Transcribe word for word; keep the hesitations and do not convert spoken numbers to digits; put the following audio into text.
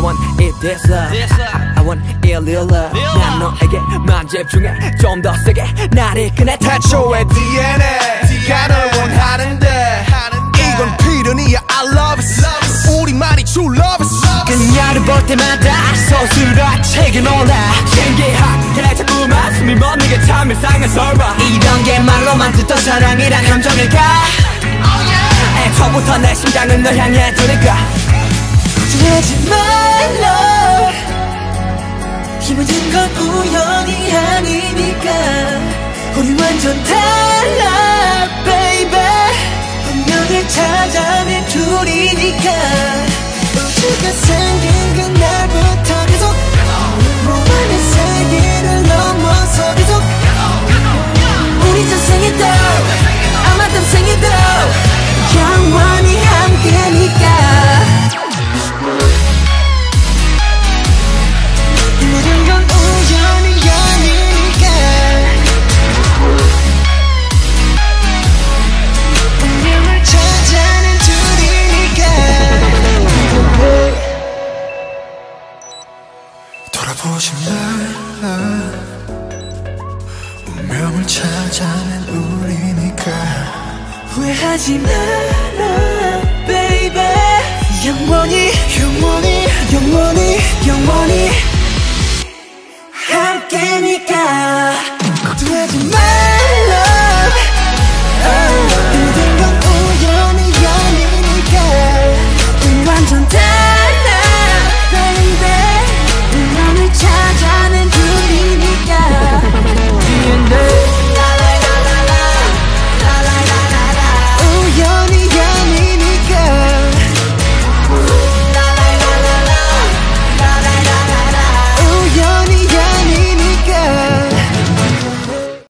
want it this love I, I want it real love 난 너에게만 집중해 좀 더 세게 나를 꺼내 태초의 디엔에이가 널 원하는데 이건 필연이야 I love it 우리만이 true love it 그녀를 볼 때마다 서술아 책에 놀라 신기하게 자꾸만 숨이 멎는 게 참 이상해서 이런 게 말로만 듣던 사랑이란 감정일까 애초부터 내 심장은 널 향해 두니까 걱정하지 말라 이 모든 건 우연이 아니니까 우리 완전 달라 baby 운명을 찾아낸 둘이니까 우주가 생긴 그날부터 계속 몸안의 세계를 넘어서 계속 우리 전생에도 아마 땀생에도 영원히 함께니까 모든 건 우연이 아니니까 운명을 찾아낸 둘이니까 돌아보지 마 운명을 찾아낸 우리니까 후회하지 마라 baby 영원히 영원히 영원히 영원히